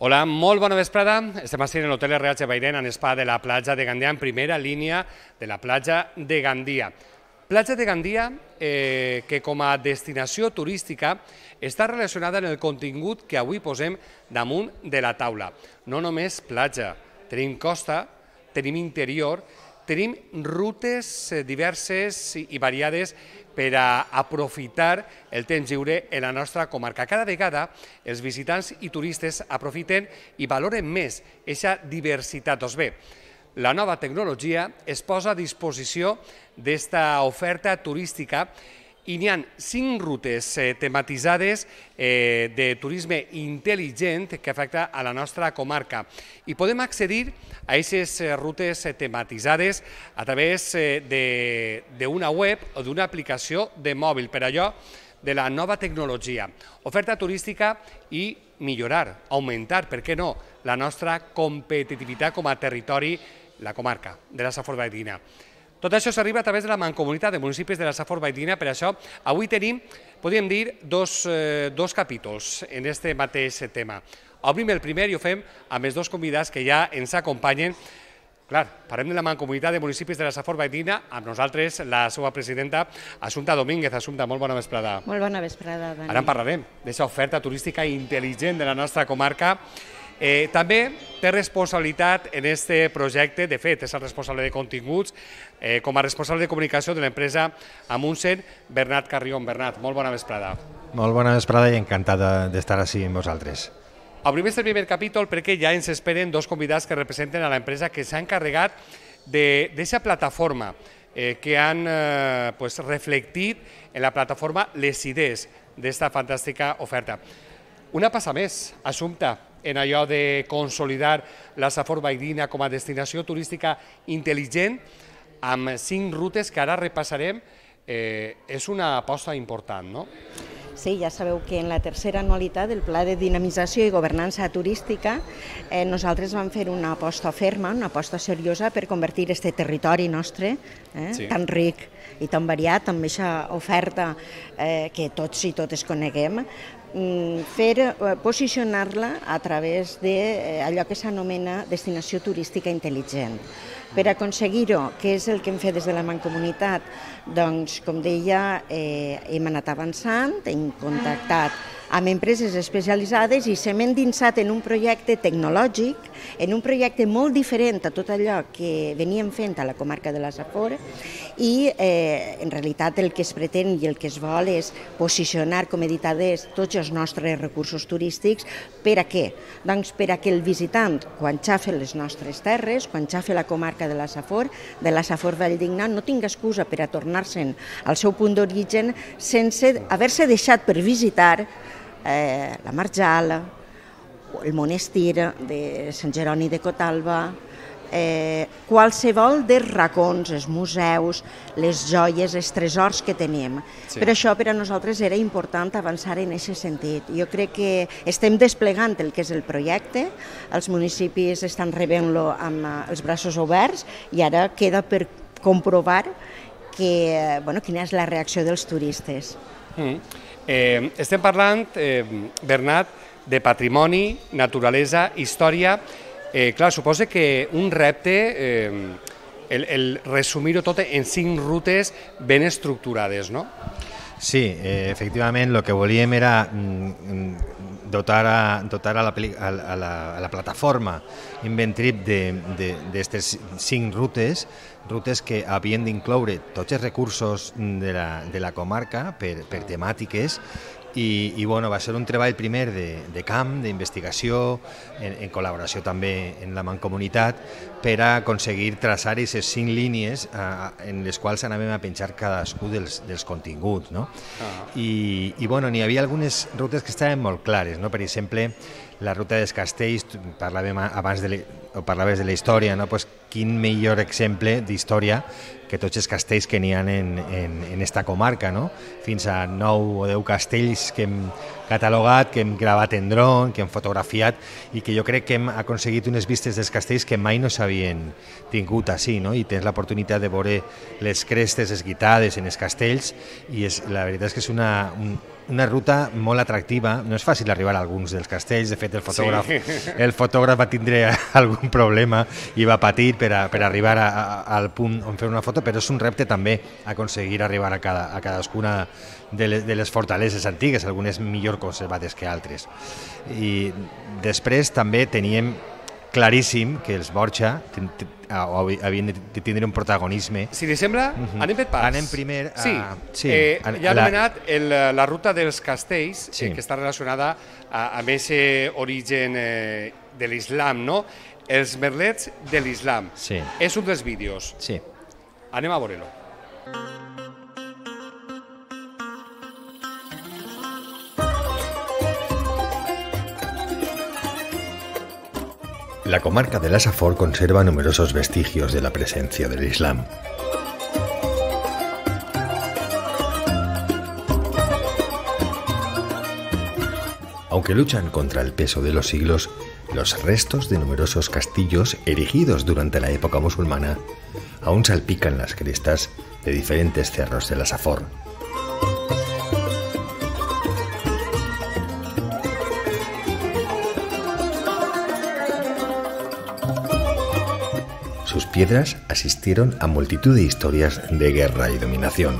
Hola, molt bona vesprada. Estem així en l'Hotel RH Bairén, en Spa de la platja de Gandia, en primera línia de la platja de Gandia. Platja de Gandia que com a destinació turística està relacionada en el contingut que avui posem damunt de la taula. No només platja, tenim costa, tenim interior, tenim rutes diverses i variades per a aprofitar el temps lliure en la nostra comarca. Cada vegada els visitants i turistes aprofiten i valoren més aquesta diversitat. Doncs bé, la nova tecnologia es posa a disposició d'esta oferta turística i n'hi ha 5 rutes tematitzades de turisme intel·ligent que afecta a la nostra comarca. I podem accedir a aquestes rutes tematitzades a través d'una web o d'una aplicació de mòbil, per allò de la nova tecnologia. Oferta turística i millorar, augmentar, per què no, la nostra competitivitat com a territori, la comarca de la Safor Baidina. Tot això s'arriba a través de la Mancomunitat de Municipis de la Safor Baidina. Per això, avui tenim, podríem dir, dos capítols en aquest mateix tema. Obrim el primer i ho fem amb els dos convidats que ja ens acompanyen. Clar, parlem de la Mancomunitat de Municipis de la Safor Baidina, amb nosaltres la seva presidenta, Assumpta Domínguez. Assumpta, molt bona vesprada. Molt bona vesprada, Dani. Ara en parlarem, d'aquesta oferta turística intel·ligent de la nostra comarca. També té responsabilitat en aquest projecte, de fet, és el responsable de continguts, com a responsable de comunicació de l'empresa Amundsen, Bernat Carrión. Bernat, molt bona vesprada. Molt bona vesprada i encantada d'estar així amb vosaltres. Obrim este primer capítol perquè ja ens esperen dos convidats que representen a l'empresa que s'ha encarregat d'aquesta plataforma, que han reflectit en la plataforma les idees d'esta fantàstica oferta. Una passa més, Assumpta, en allò de consolidar la Safor Baidina com a destinació turística intel·ligent, amb 5 rutes que ara repassarem, és una aposta important, no? Sí, ja sabeu que en la tercera anualitat del Pla de Dinamització i Governança Turística nosaltres vam fer una aposta ferma, una aposta seriosa per convertir aquest territori nostre, tan ric i tan variat, amb aquesta oferta que tots i totes coneguem, posicionar-la a través d'allò que s'anomena destinació turística intel·ligent. Per aconseguir-ho, què és el que hem fet des de la Mancomunitat? Doncs, com deia, hem anat avançant, hem contactat amb empreses especialitzades i s'hem endinsat en un projecte tecnològic, en un projecte molt diferent a tot allò que veníem fent a la comarca de la Safor i en realitat el que es pretén i el que es vol és posicionar, com he dit adés, tots els nostres recursos turístics. Per a què? Doncs per a que el visitant, quan xafa les nostres terres, quan xafa la comarca de la Safor Valldigna, no tingui excusa per a tornar-se'n al seu punt d'origen sense haver-se deixat per visitar la Marjal, el monestir de Sant Jeroni de Cotalba, qualsevol dels racons, els museus, les joies, els tresors que tenim. Sí. Per això per a nosaltres era important avançar en aquest sentit. Jo crec que estem desplegant el que és el projecte, els municipis estan rebent-lo amb els braços oberts i ara queda per comprovar quina és la reacció dels turistes. Estem parlant, Bernat, de patrimoni, naturalesa, història. Clar, suposa que un repte, el resumir-ho tot en 5 rutes ben estructurades, no? Sí, efectivament, el que volíem era dotar a la plataforma Inventrip d'aquestes 5 rutes que havien d'incloure tots els recursos de la comarca per temàtiques i va ser un treball primer de camp, d'investigació, en col·laboració també en la Mancomunitat, per a aconseguir traçar aquestes 5 línies en les quals anàvem a penjar cadascú dels continguts. I n'hi havia algunes rutes que estaven molt clares. Per exemple, la ruta dels castells, parlaves de la història, quin millor exemple d'història que tots els castells que n'hi ha en esta comarca, fins a 9 o 10 castells que catalogat, que hem gravat en dron, que hem fotografiat i que jo crec que hem aconseguit unes vistes dels castells que mai no s'havien tingut així, no? I tens l'oportunitat de veure les crestes esguitades en els castells i la veritat és que és una ruta molt atractiva. No és fàcil arribar a alguns dels castells, de fet el fotògraf va tindre algun problema i va patir per arribar al punt on fer una foto, però és un repte també aconseguir arribar a cadascuna de les fortaleses antigues, algunes millor conservades que altres. I després també teníem claríssim que els Borja havien de tindre un protagonisme. Si li sembla, anem per parts. Anem primer a... Sí, ja ha anomenat la ruta dels castells, que està relacionada amb aquest origen de l'islam, no? Els merlets de l'islam. Sí. És un dels vídeos. Sí. Anem a veure-lo. La comarca de la Safor conserva numerosos vestigios de la presencia del Islam. Aunque luchan contra el peso de los siglos, los restos de numerosos castillos erigidos durante la época musulmana aún salpican las crestas de diferentes cerros de la Safor. Sus piedras asistieron a multitud de historias de guerra y dominación.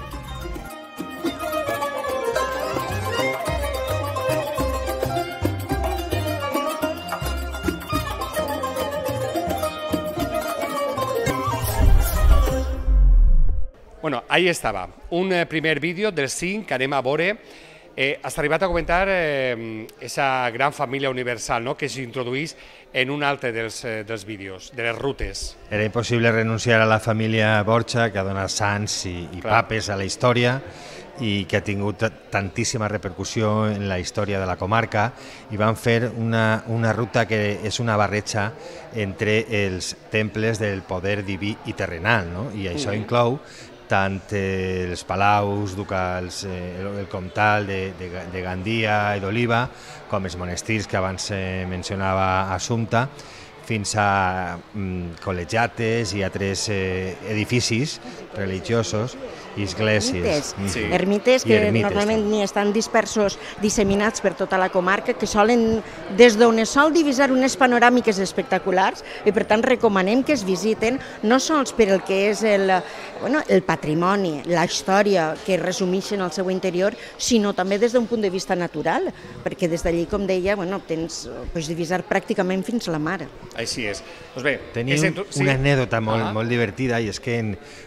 Bueno, ahí estava, un primer vídeo dels 5 que anem a veure. Has arribat a comentar aquesta gran família universal, no?, que s'introduís en un altre dels vídeos, de les rutes. Era impossible renunciar a la família Borja, que ha donat sants i papes a la història i que ha tingut tantíssima repercussió en la història de la comarca, i van fer una ruta que és una barreja entre els temples del poder diví i terrenal, no? I això inclou tant els palaus ducals, el comtal de Gandia i d'Oliva, com els monestirs que abans mencionava Assumpta, fins a col·legiates i altres edificis religiosos i esglésies. Ermites que normalment ni estan dispersos, disseminats per tota la comarca, que solen, des d'on es sol divisar unes panoràmiques espectaculars, i per tant recomanem que es visiten, no sols per el que és el patrimoni, la història que resumeixen al seu interior, sinó també des d'un punt de vista natural, perquè des d'allí, com deia, pots divisar pràcticament fins a la mar. Així és. Doncs bé, tenia una anècdota molt divertida, i és que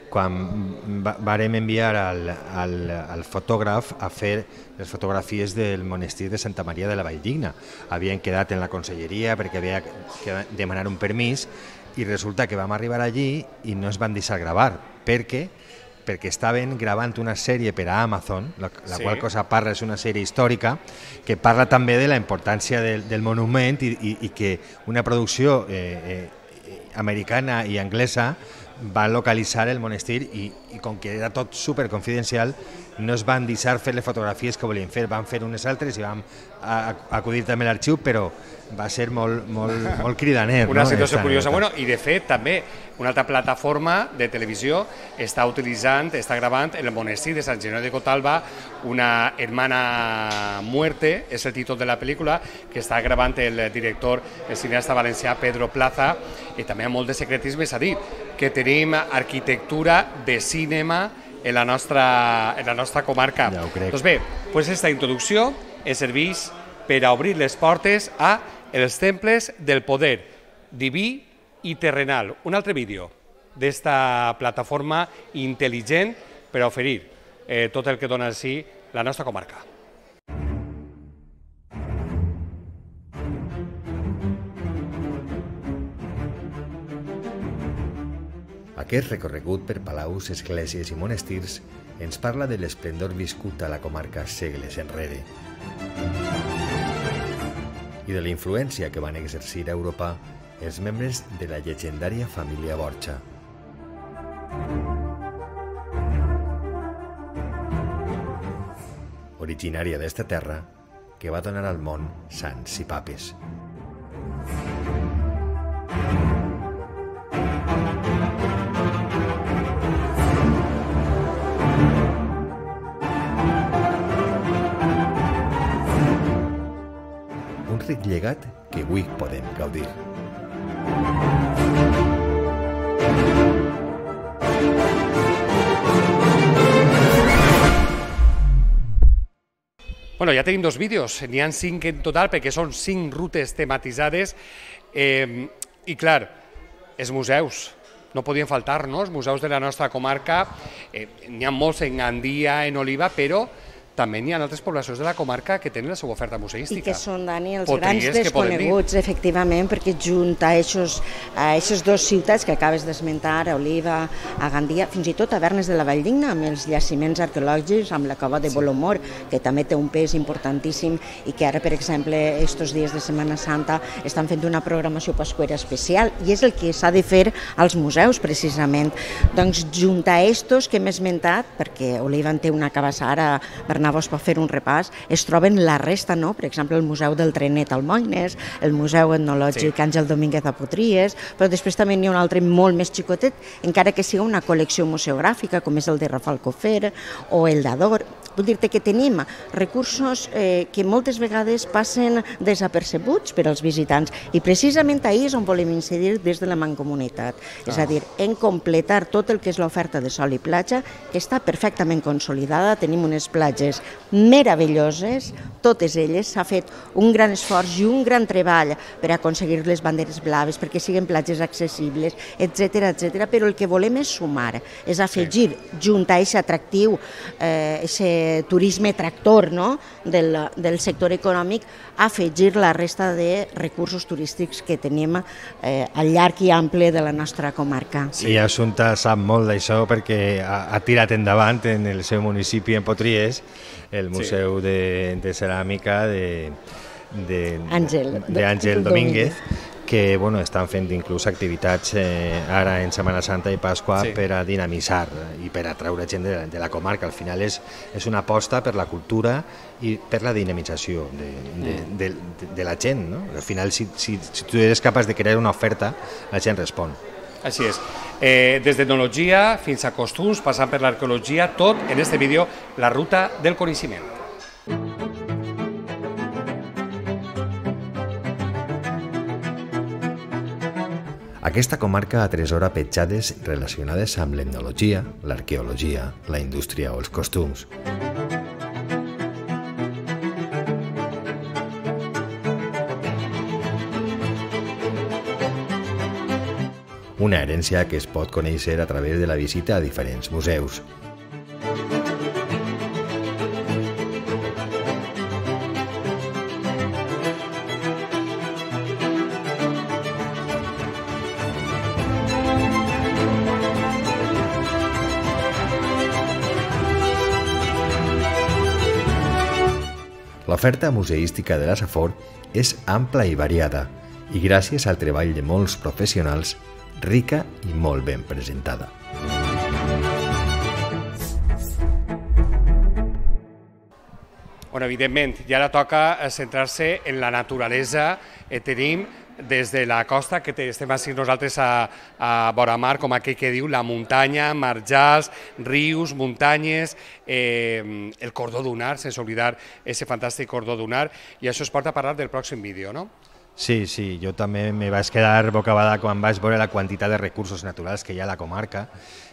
quan vàrem enviar al fotògraf a fer les fotografies del monestir de Santa Maria de la Valldigna, havien quedat en la conselleria perquè havia que demanar un permís, i resulta que vam arribar allí i no es van deixar gravar. Per què? Perquè estaven gravant una sèrie per a Amazon, la qual cosa parla, és una sèrie històrica que parla també de la importància del monument i que una producció americana i anglesa va localitzar el monestir, i com que era tot superconfidencial no es van deixar fer les fotografies que volien fer, van fer unes altres i vam acudir també a l'arxiu, però va ser molt cridaner. Una situació curiosa. Bueno, i de fet també una altra plataforma de televisió està gravant el monestir de Sant Geronimo de Cotalba, Una hermana muerte, és el títol de la pel·lícula, que està gravant el director, el cineasta valencià Pedro Plaza, i també hi ha molt de secretisme, és a dir, que tenim arquitectura de cinema en la nostra comarca. Ja ho crec. Doncs bé, aquesta introducció ens serveix per a obrir les portes a els temples del poder diví i terrenal. Un altre vídeo d'esta plataforma intel·ligent per a oferir tot el que dona així la nostra comarca. Aquest recorregut per palaus, esglésies i monestirs ens parla de l'esplendor viscut a la comarca segles enrere i de la influència que van exercir a Europa els membres de la llegendària família Borja. Originària d'esta terra, que va donar al món sants i papes. Un ric llegat que avui podem gaudir. Bueno, ja tenim 2 vídeos, n'hi ha 5 en total perquè són 5 rutes tematitzades i clar, els museus, no podien faltar, no? Els museus de la nostra comarca, n'hi ha molts en Gandia, en Oliva, però també n'hi ha altres poblacions de la comarca que tenen la seva oferta museística. I que són, Dani, els grans desconeguts, efectivament, perquè junta aquestes 2 ciutats que acabes d'esmentar, a Oliva, a Gandia, fins i tot a Vernes de la Valldigna, amb els jaciments arqueològics, amb la cova de Bolomor, que també té un pes importantíssim i que ara, per exemple, estos dies de Setmana Santa estan fent una programació pasquera especial i és el que s'ha de fer als museus, precisament. Doncs juntar estos que hem esmentat, perquè Oliva en té una cabassara, Bernabé vos pot fer un repàs, es troben la resta, no? Per exemple, el Museu del Trenet al Moines, el Museu Etnològic Àngel Domínguez a Potries, però després també n'hi ha un altre molt més xicotet, encara que sigui una col·lecció museogràfica, com és el de Rafael Cofer o el d'Ador. Vull dir-te que tenim recursos que moltes vegades passen desapercebuts per als visitants i precisament ahir és on volem incidir des de la Mancomunitat. És a dir, en completar tot el que és l'oferta de sol i platja, que està perfectament consolidada, tenim unes platges meravelloses, totes elles, s'ha fet un gran esforç i un gran treball per aconseguir les banderes blaves, perquè siguin platges accessibles, etc. Però el que volem és sumar, és afegir, juntar aquest atractiu, aquest turisme tractor, no?, del sector econòmic, afegir la resta de recursos turístics que tenim al llarg i ample de la nostra comarca. I Assumpta sap molt d'això perquè ha tirat endavant en el seu municipi, en Potries, el Museu de Ceràmica d'Àngel Domínguez, que estan fent inclús activitats ara en Setmana Santa i Pasqua per a dinamitzar i per a atraure gent de la comarca. Al final és una aposta per la cultura i per la dinamització de la gent, no? Al final, si tu eres capaç de crear una oferta, la gent respon. Així és. Des d'etnologia fins a costums, passant per l'arqueologia, tot en este vídeo, la ruta del coneixement. Aquesta comarca atresora petjades relacionades amb l'etnologia, l'arqueologia, la indústria o els costums. Una herència que es pot conèixer a través de la visita a diferents museus. L'oferta museística de la Safor és ampla i variada i gràcies al treball de molts professionals, rica i molt ben presentada. Evidentment, ja ara toca centrar-se en la naturalesa. Tenim des de la costa, que estem així nosaltres a vora mar, com aquell que diu, la muntanya, marjals, rius, muntanyes, el cordó dunar, sense oblidar aquest fantàstic cordó dunar, i això es porta a parlar del pròxim vídeo, no? Sí, jo també me vaig quedar bocabada quan vaig veure la quantitat de recursos naturals que hi ha a la comarca.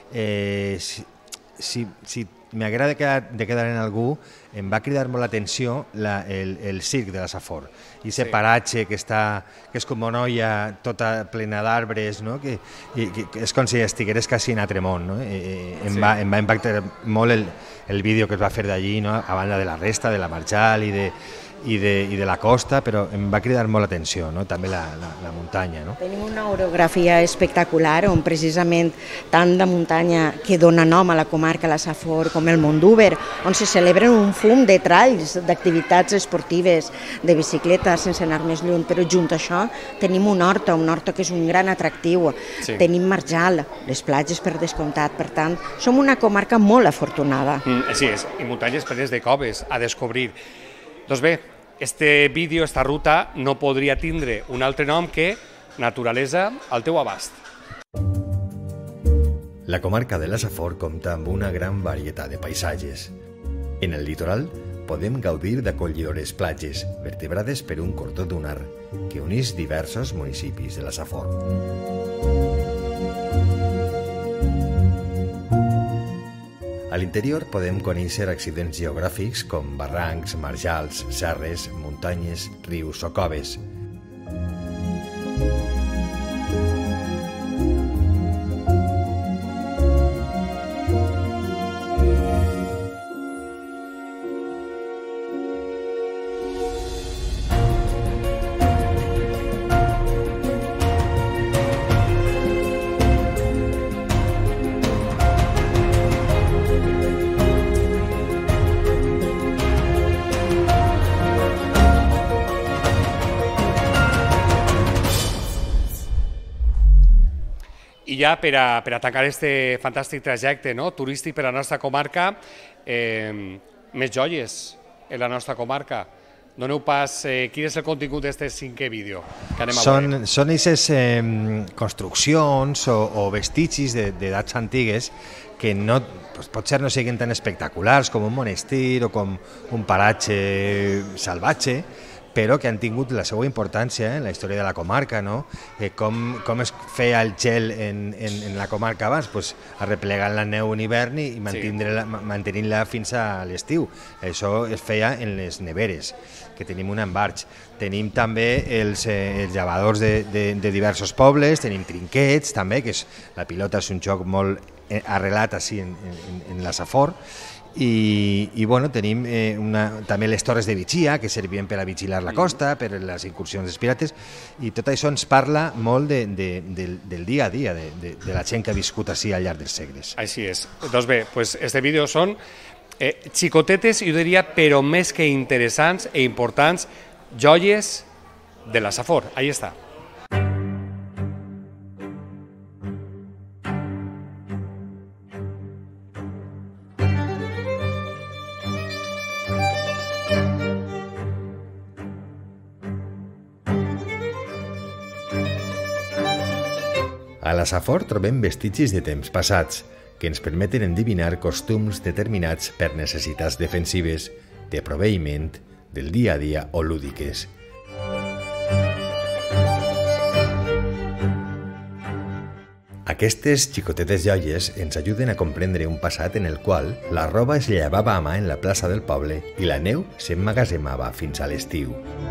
Si m'agrada de quedar en algú, em va cridar molt l'atenció el circ de la Safor, i aquest paratge que és com una olla tota plena d'arbres, que és com si estigueres quasi en altre món. Em va impactar molt el vídeo que es va fer d'allí, a banda de la resta, de la marjal i de la costa, però em va cridar molt l'atenció, també la muntanya. Tenim una orografia espectacular on precisament tant la muntanya que dona nom a la comarca, la Safor, com el Mondúber, on se celebren un fum de tralls, d'activitats esportives, de bicicleta, sense anar més lluny, però junt a això tenim un horta que és un gran atractiu, tenim marjal, les platges per descomptat, per tant, som una comarca molt afortunada. Així és, i muntanyes plenes de coves a descobrir. Doncs bé, Este vídeo, esta ruta, no podria tindre un altre nom que Naturalesa al teu abast. La comarca de la Safor compta amb una gran varietat de paisatges. En el litoral podem gaudir d'acollidores platges, vertebrades per un cordó dunar que uneix diversos municipis de la Safor. A l'interior podem conèixer accidents geogràfics com barrancs, marjals, serres, muntanyes, rius o coves. I ja per a tancar este fantàstic trajecte turístic per a la nostra comarca, més joies en la nostra comarca. Doneu pas, quin és el contingut d'aquest 5è vídeo que anem a veure? Són aquestes construccions o vestigis d'edats antigues que potser no siguin tan espectaculars com un monestir o com un paratge salvatge, però que han tingut la seva importància en la història de la comarca, no? Com es feia el gel en la comarca abans? Pues arreplegant la neu en hivern i mantenint-la fins a l'estiu. Això es feia en les neveres, que tenim un embarg. Tenim també els llavadors de diversos pobles, tenim trinquets també, que la pilota és un joc molt arrelat així en la Safor. I bueno, tenim també les torres de vigília que servien per a vigilar la costa, per a les incursions dels pirates, i tot això ens parla molt del dia a dia, de la gent que ha viscut així al llarg dels segles. Així és. Doncs bé, este vídeo són xicotetes, jo diria, però més que interessants e importants, joies de la Safor. Ahí està. A la Safor trobem vestigis de temps passats, que ens permeten endevinar costums determinats per necessitats defensives, de proveïment, del dia a dia o lúdiques. Aquestes xicotetes joies ens ajuden a comprendre un passat en el qual la roba es llevava a mà en la plaça del poble i la neu s'emmagatzemava fins a l'estiu.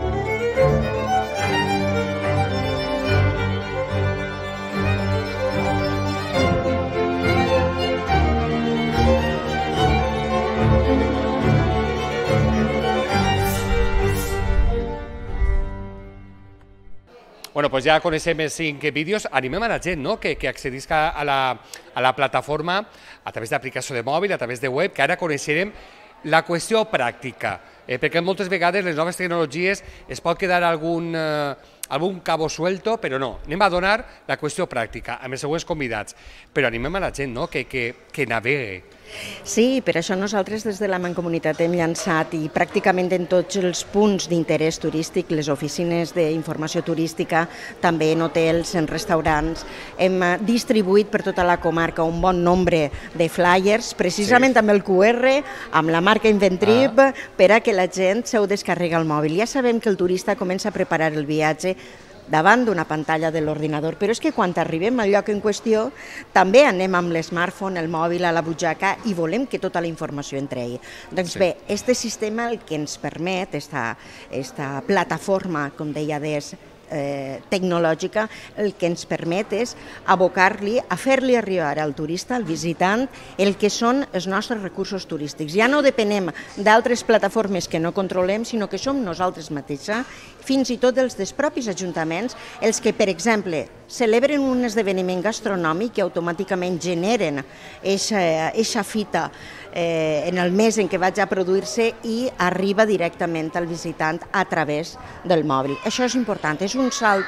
Bueno, doncs ja coneixem els 5 vídeos. Animem a la gent que accedisca a la plataforma a través d'aplicació de mòbil, a través de web, que ara coneixerem la qüestió pràctica, perquè moltes vegades les noves tecnologies es pot quedar algun cabo suelto, però no. Anem a donar la qüestió pràctica amb els següents convidats, però animem a la gent que navegue. Sí, per això nosaltres des de la Mancomunitat hem llançat i pràcticament en tots els punts d'interès turístic, les oficines d'informació turística, també en hotels, en restaurants, hem distribuït per tota la comarca un bon nombre de flyers, precisament amb el QR, amb la marca Inventrip, per a que la gent se ho descarrega al mòbil. Ja sabem que el turista comença a preparar el viatge davant d'una pantalla de l'ordinador, però és que quan arribem al lloc en qüestió també anem amb l'smartphone, el mòbil a la butxaca i volem que tota la informació entregui. Doncs bé, aquest sistema el que ens permet, aquesta plataforma, com deia Des, tecnològica, el que ens permet és abocar-li, a fer-li arribar al turista, al visitant, el que són els nostres recursos turístics. Ja no depenem d'altres plataformes que no controlem, sinó que som nosaltres mateixos, fins i tot els dels propis ajuntaments, els que, per exemple, celebren un esdeveniment gastronòmic i automàticament generen eixa fita en el mes en què vaig a produir-se i arriba directament al visitant a través del mòbil. Això és important, és un salt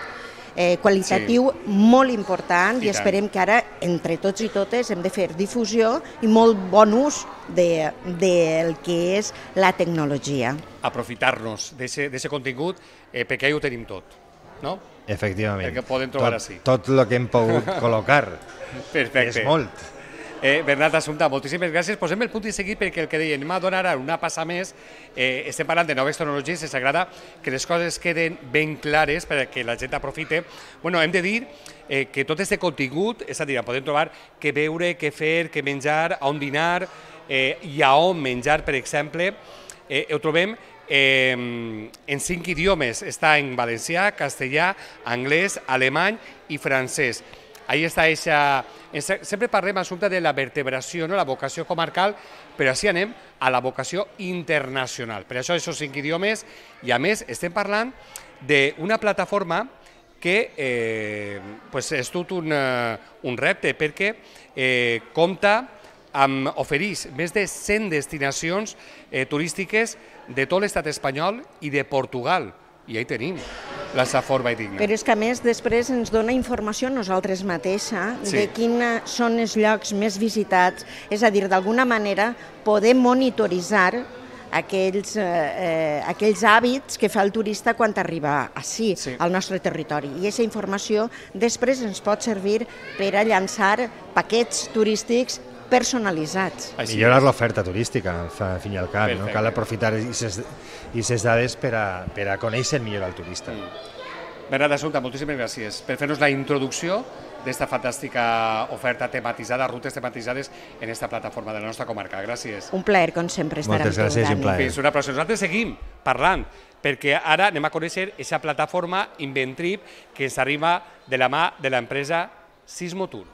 qualitatiu molt important i esperem que ara, entre tots i totes, hem de fer difusió i molt bon ús del que és la tecnologia. Aprofitar-nos d'aquest contingut perquè ja ho tenim tot, no? Efectivament. Perquè podem trobar així. Tot el que hem pogut col·locar. Perfecte. És molt. Bernat Assumpta, moltíssimes gràcies. Posem el punt i seguit perquè el que deia, anem a donar ara una passa més. Estem parlant de noves tecnologies, ens agrada que les coses queden ben clares perquè la gent aprofite. Bueno, hem de dir que tot aquest contingut, és a dir, podem trobar què veure, què fer, què menjar, on dinar i a on menjar, per exemple, ho trobem en 5 idiomes. Està en valencià, castellà, anglès, alemany i francès. Ahí està eixa... Sempre parlem, Assumpta, de la vertebració, la vocació comarcal, però així anem a la vocació internacional. Per això, aquests 5 idiomes, i a més, estem parlant d'una plataforma que és tot un repte, perquè compta amb ofereix més de 100 destinacions turístiques de tot l'estat espanyol i de Portugal. I ahí tenim la Safor Valldigna. Però és que a més després ens dona informació a nosaltres mateixa de quins són els llocs més visitats, és a dir, d'alguna manera podem monitoritzar aquells hàbits que fa el turista quan arriba ací, al nostre territori. I aquesta informació després ens pot servir per a llançar paquets turístics personalitzats. Millorar l'oferta turística, al fin i al cap, no? Cal aprofitar aquestes dades per a conèixer millor el turista. Bernat Assumpta, moltíssimes gràcies per fer-nos la introducció d'esta fantàstica oferta tematitzada, rutes tematitzades en esta plataforma de la nostra comarca. Gràcies. Un plaer, com sempre, estar amb tu, Dani. Moltes gràcies i un plaer. Fins una pròxima. Nosaltres seguim parlant, perquè ara anem a conèixer aquesta plataforma Inventrip que ens arriba de la mà de l'empresa Sismotour.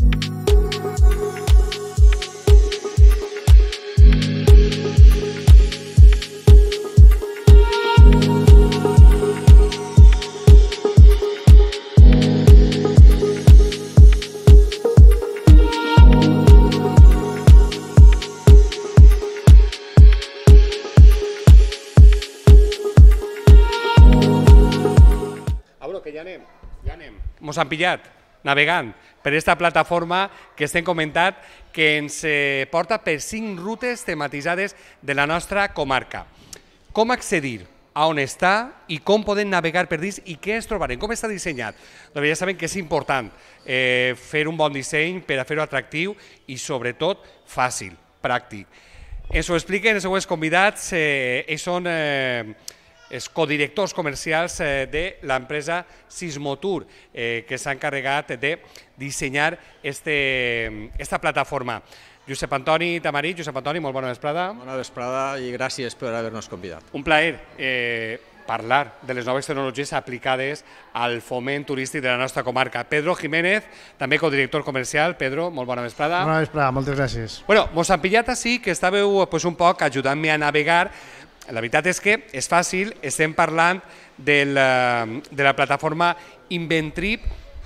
Ens han pillat navegant per aquesta plataforma que estem comentant que ens porta per 5 rutes tematitzades de la nostra comarca. Com accedir? A on està i com podem navegar per dins i què ens trobarem? Com està dissenyat? Doncs ja sabem que és important fer un bon disseny per a fer-ho atractiu i sobretot fàcil, pràctic. Ens ho expliquen els següents convidats, ells són els codirectors comercials de l'empresa Sismotour, que s'ha encarregat de dissenyar aquesta plataforma. Josep Antoni Tamarit. Josep Antoni, molt bona vesprada. Bona vesprada i gràcies per haver-nos convidat. Un plaer parlar de les noves tecnologies aplicades al foment turístic de la nostra comarca. Pedro Jiménez, també codirector comercial. Pedro, molt bona vesprada. Bona vesprada, moltes gràcies. Bueno, mos han pillat així que estàveu un poc ajudant-me a navegar. La veritat és que és fàcil, estem parlant de la plataforma Inventrip.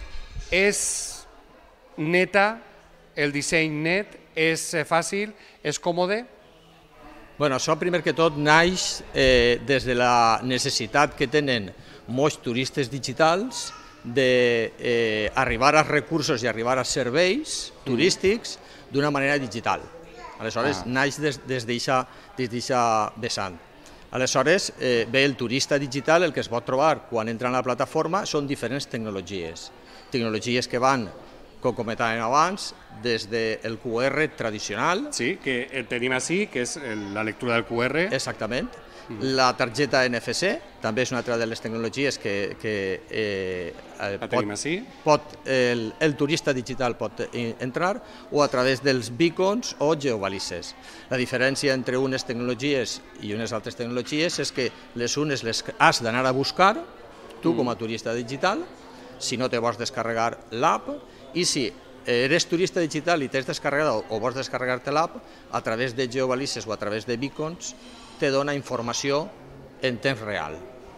És neta, el disseny net, és fàcil, és còmode? Bueno, això primer que tot naix des de la necessitat que tenen molts turistes digitals d'arribar als recursos i arribar als serveis turístics d'una manera digital. Aleshores, naix des d'aquesta vessant. Aleshores, bé, el turista digital el que es pot trobar quan entra en la plataforma són diferents tecnologies. Tecnologies que van, com comentàvem abans, des del QR tradicional. Sí, que el tenim així, que és la lectura del QR. Exactament. La targeta NFC també és una altra de les tecnologies que el turista digital pot entrar, o a través dels beacons o geobalises. La diferència entre unes tecnologies i unes altres tecnologies és que les unes les has d'anar a buscar, tu com a turista digital, si no te vols descarregar l'app, i si eres turista digital i t'has descarregat o vols descarregar-te l'app, a través de geobalises o a través de beacons, te dona informació en temps real.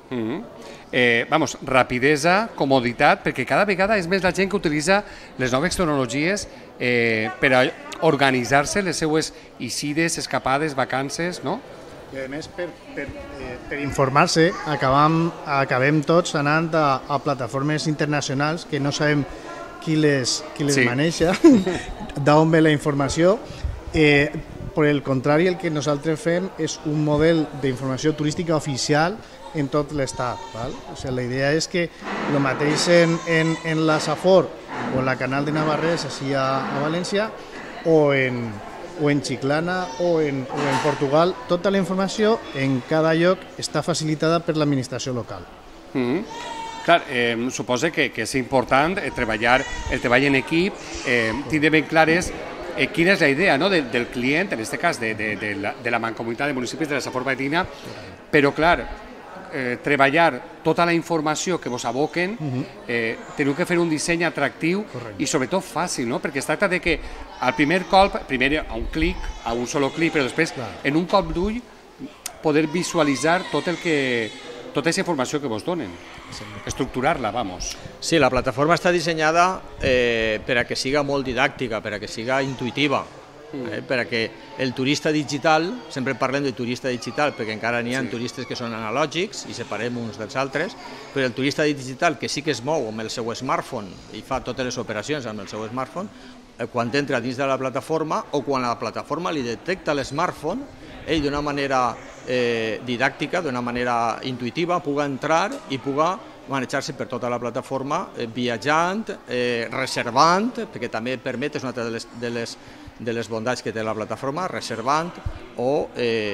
Rapidesa, comoditat, perquè cada vegada és més la gent que utilitza les noves tecnologies per a organitzar-se les seues eixides, escapades, vacances, no? I a més, per informar-se, acabem tots anant a plataformes internacionals que no sabem qui les maneja, d'on ve la informació. Per el contrari, el que nosaltres fem és un model d'informació turística oficial en tot l'estat. La idea és que el mateix en la Safor o en la Canal de Navarrés, així a València, o en Chiclana o en Portugal, tota la informació en cada lloc està facilitada per l'administració local. Clar, suposa que és important treballar el treball en equip, tindre ben clares quina és la idea del client, en aquest cas de la Mancomunitat de Municipis de la Safor Valletina, però clar, treballar tota la informació que vos aboquen, teniu que fer un disseny atractiu i sobretot fàcil, perquè es tracta de que al primer colp, primer a un clic, a un solo clic, però després en un colp d'ull poder visualitzar tota aquesta informació que vos donen, estructurar-la, vamos. Sí, la plataforma està dissenyada per a que siga molt didàctica, per a que siga intuitiva, per a que el turista digital, sempre parlem de turista digital perquè encara n'hi ha turistes que són analògics i separem uns dels altres, però el turista digital que sí que es mou amb el seu smartphone i fa totes les operacions amb el seu smartphone, quan entra dins de la plataforma o quan la plataforma li detecta l'smartphone, ell d'una manera didàctica, d'una manera intuitiva, puga entrar i puga manejar-se per tota la plataforma, viatjant, reservant, perquè també permet, és una altra de les bondats que té la plataforma, reservant o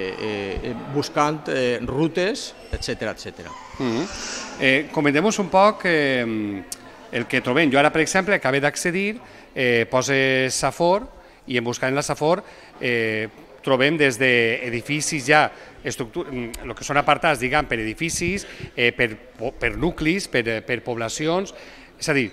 buscant rutes, etc. Comentem-nos un poc el que trobem. Jo ara, per exemple, acabé d'accedir, pose Safor i en buscant la Safor trobem des d'edificis ja, el que són apartats, diguem, per edificis, per nuclis, per poblacions, és a dir,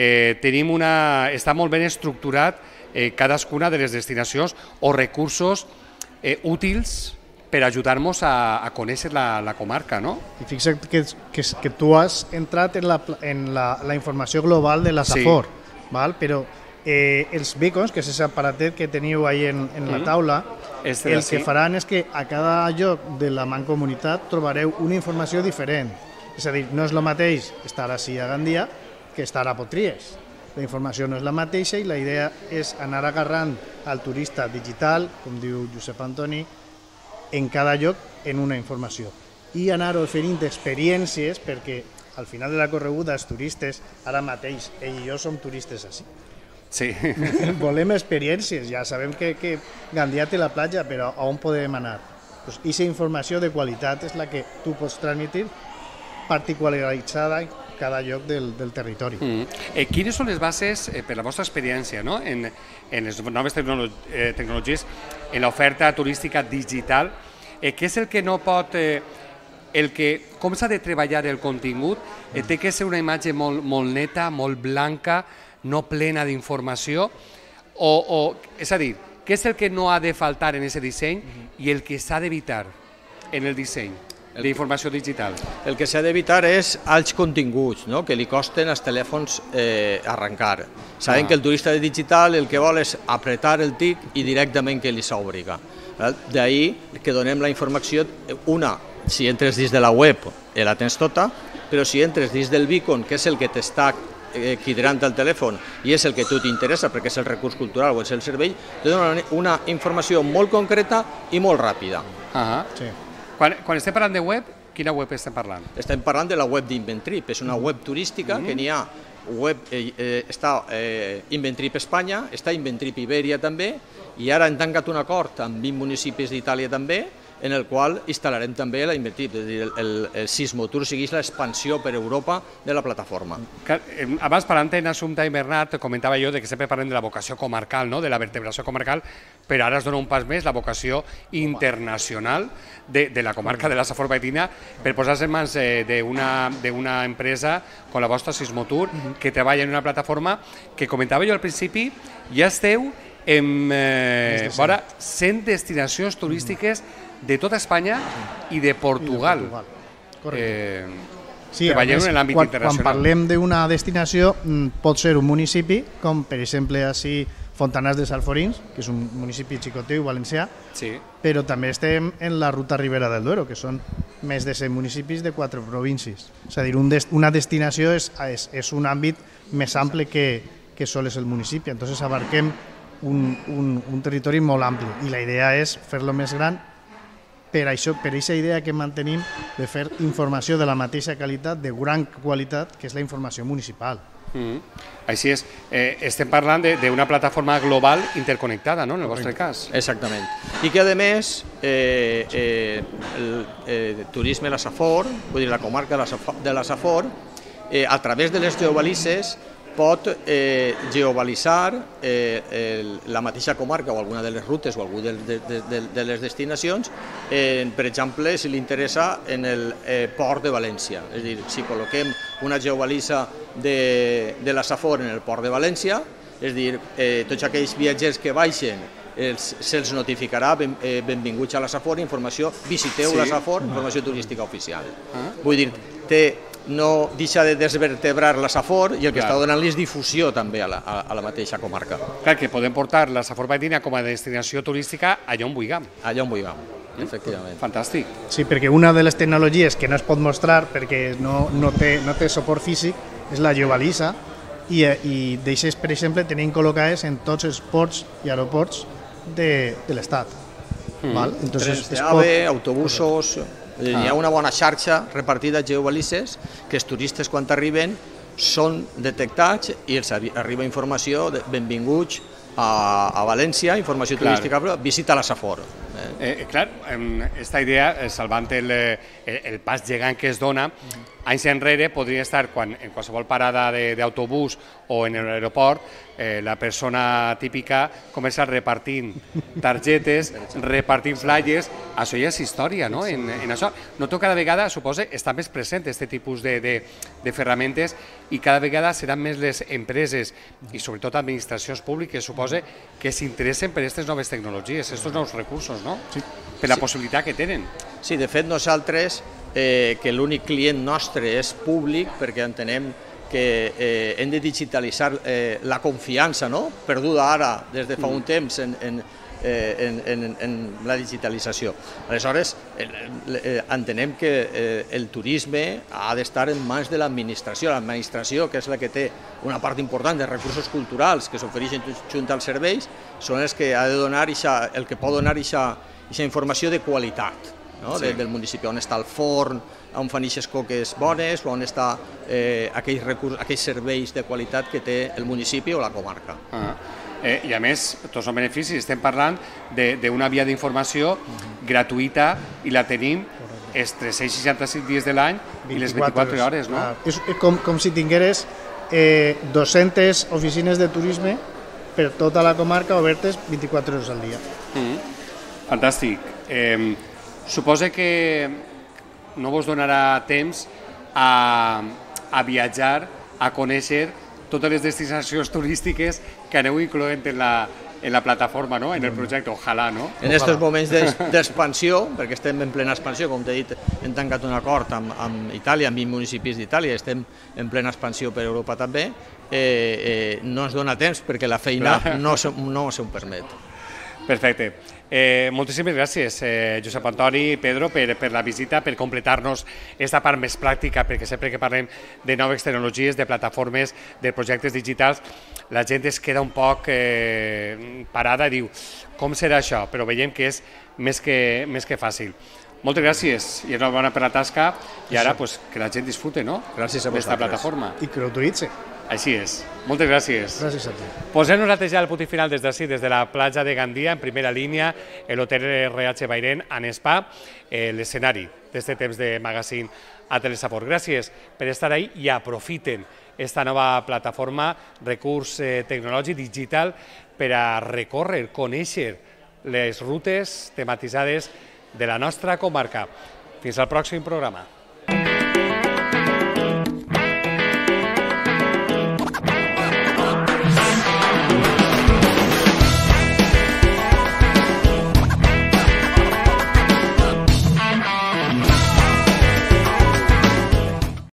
està molt ben estructurat cadascuna de les destinacions o recursos útils per ajudar-nos a conèixer la comarca, no? I fixa't que tu has entrat en la informació global de la Safor, però els beacons, que és aquest aparatet que teniu ahí en la taula, el que faran és que a cada lloc de la Mancomunitat trobareu una informació diferent. És a dir, no és el mateix estar així a Gandia que estar a Potries. La informació no és la mateixa i la idea és anar agarrant al turista digital, com diu Josep Antoni, en cada lloc en una informació. I anar oferint experiències perquè al final de la correguda els turistes, ara mateix, ell i jo som turistes així. Sí. Volem experiències, ja sabem que Gandia té la platja, però a on podem anar? Aquesta informació de qualitat és la que tu pots transmetre particularitzada en cada lloc del territori. Quines són les bases, per la vostra experiència, en les noves tecnologies, en l'oferta turística digital, què és el que no pot... Com s'ha de treballar el contingut? Té que ser una imatge molt neta, molt blanca, no plena d'informació, és a dir, què és el que no ha de faltar en aquest disseny i el que s'ha d'evitar en el disseny d'informació digital? El que s'ha d'evitar és alts continguts, que li costen als telèfons arrencar. Sabem que el turista digital el que vol és apretar el tic i directament que li s'obriga. D'ahir que donem la informació, si entres dins de la web la tens tota, però si entres dins del beacon, que és el que t'està quidrant el telèfon i és el que a tu t'interessa perquè és el recurs cultural o és el servei, te dona una informació molt concreta i molt ràpida. Quan estem parlant de web, quina web estem parlant? Estem parlant de la web d'Inventrip, és una web turística que n'hi ha, està Inventrip Espanya, està Inventrip Ibèria també, i ara hem tancat un acord amb 20 municipis d'Itàlia també, en el qual instal·larem també la Inventrip, és a dir, el Sismotour segueix l'expansió per Europa de la plataforma. Abans, parlant en Assumpta i Bernat, comentava jo que sempre parlem de la vocació comarcal, de la vertebració comarcal, però ara es dona un pas més la vocació internacional de la comarca de la Safor Valletina per posar-se en mans d'una empresa com la vostra Sismotour, que treballa en una plataforma que comentava jo al principi, ja esteu en 100 destinacions turístiques de tota Espanya i de Portugal. treballant en l'àmbit internacional. Quan parlem d'una destinació, pot ser un municipi, com per exemple així Fontanars dels Alforins, que és un municipi xicoteu valencià, però també estem en la ruta Ribera del Duero, que són més de 100 municipis de 4 províncies. És a dir, una destinació és un àmbit més ample que sols el municipi, entonces abarquem un territori molt ampli i la idea és fer-lo més gran per aquesta idea que mantenim de fer informació de la mateixa qualitat, de gran qualitat, que és la informació municipal. Així és, estem parlant d'una plataforma global interconnectada, no?, en el vostre cas. Exactament. I que, a més, el turisme de la Safor, vull dir, la comarca de la Safor, a través de les geobalises, pot geobalitzar la mateixa comarca o alguna de les rutes o alguna de les destinacions, per exemple, si li interessa en el port de València. És a dir, si col·loquem una geobalisa de la Safor en el port de València, és a dir, tots aquells viatgers que baixen se'ls notificarà benvinguts a la Safor, informació, visiteu la Safor, informació turística oficial. Vull dir, no deixa de desvertebrar la Safor i el que està donant-li és difusió també a la mateixa comarca. Clar, que podem portar la Safor Valldigna com a destinació turística allà on vulguem. Allà on vulguem, efectivament. Fantàstic. Sí, perquè una de les tecnologies que no es pot mostrar perquè no té suport físic és la geobalisa i d'aixes, per exemple, tenim col·locades en tots els ports i aeroports de l'Estat. Trens d'AVE, autobusos... Hi ha una bona xarxa repartida de geobalises que els turistes quan arriben són detectats i els arriba informació de benvinguts a València, informació turística, visita la Safor. Clar, aquesta idea, salvant el pas gegant que es dona, anys enrere podria estar en qualsevol parada d'autobús o en l'aeroport, la persona típica comença repartint targetes, repartint flyers, això ja és història, no? En això, noto cada vegada, suposo, està més present aquest tipus de ferramentes i cada vegada seran més les empreses i sobretot administracions públiques, suposo, que s'interessen per aquestes noves tecnologies, aquests nous recursos, no? Per la possibilitat que tenen. Sí, de fet nosaltres, que l'únic client nostre és públic, perquè entenem que hem de digitalitzar la confiança, perduda ara des de fa un temps en la digitalització. Aleshores, entenem que el turisme ha d'estar en mans de l'administració. L'administració, que és la que té una part important de recursos culturals que s'ofereixen junt als serveis, són els que ha de donar el que pot donar aquesta informació de qualitat del municipi, on està el forn, on fan aquestes coques bones, on està aquells serveis de qualitat que té el municipi o la comarca. I a més, tots són beneficis, estem parlant d'una via d'informació gratuïta i la tenim els 365 dies de l'any i les 24 hores, no? És com si tingueres 200 oficines de turisme per tota la comarca obertes 24 hores al dia. Fantàstic. Suposa que no vos donarà temps a viatjar, a conèixer totes les destinacions turístiques que aneu incloent en la plataforma, en el projecte, ojalà, no? En aquests moments d'expansió, perquè estem en plena expansió, com t'he dit, hem tancat un acord amb Itàlia, amb 20 municipis d'Itàlia, estem en plena expansió per Europa també, no ens dona temps perquè la feina no se'n permet. Perfecte. Moltíssimes gràcies, Josep Antoni i Pedro, per la visita, per completar-nos aquesta part més pràctica, perquè sempre que parlem de noves tecnologies, de plataformes, de projectes digitals, la gent es queda un poc parada i diu, com serà això? Però veiem que és més que fàcil. Moltes gràcies i enhorabona per la tasca i ara que la gent disfrute d'aquesta plataforma. I que l'utilitzi. Així és. Moltes gràcies. Gràcies a tu. Posem nosaltres ja el punt final des d'ací, des de la platja de Gandia, en primera línia, l'hotel RH Bairén, en Spa, l'escenari d'aquest temps de magazine a Telesaport. Gràcies per estar ahí i aprofiten esta nova plataforma, recurs tecnològic digital per a recórrer, conèixer les rutes tematitzades de la nostra comarca. Fins al pròxim programa.